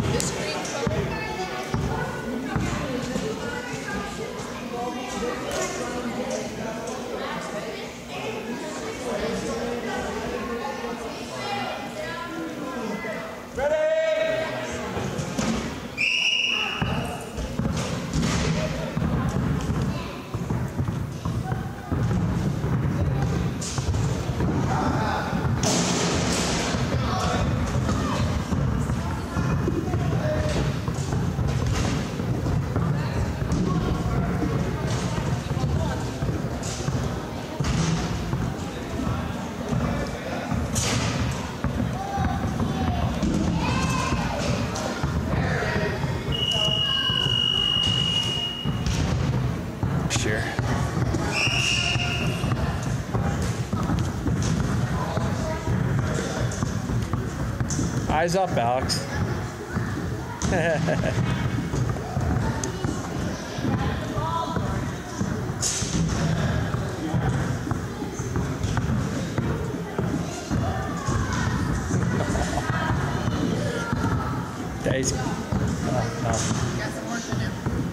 Sure. Eyes up, Alex. Daisy. Oh, no. Got some work to do.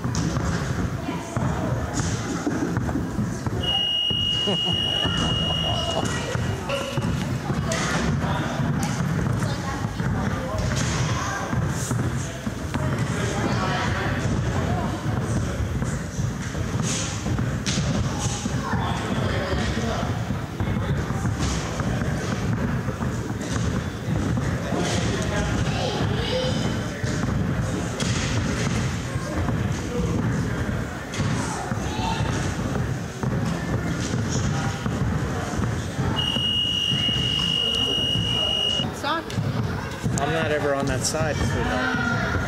I'm not ever on that side, sweetheart.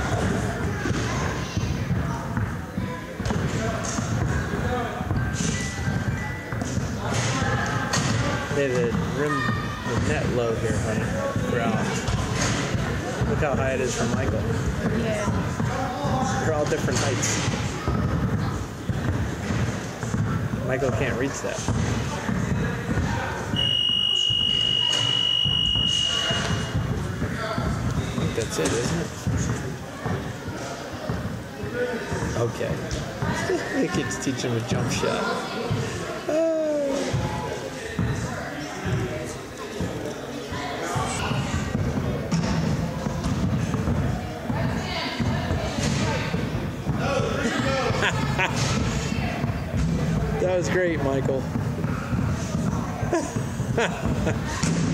Hey, the net low here, honey. For Alex. Look how high it is for Michael. Yeah. They're all different heights. Michael can't reach that. That's it, isn't it? Okay. The kids teach him a jump shot. That was great, Michael.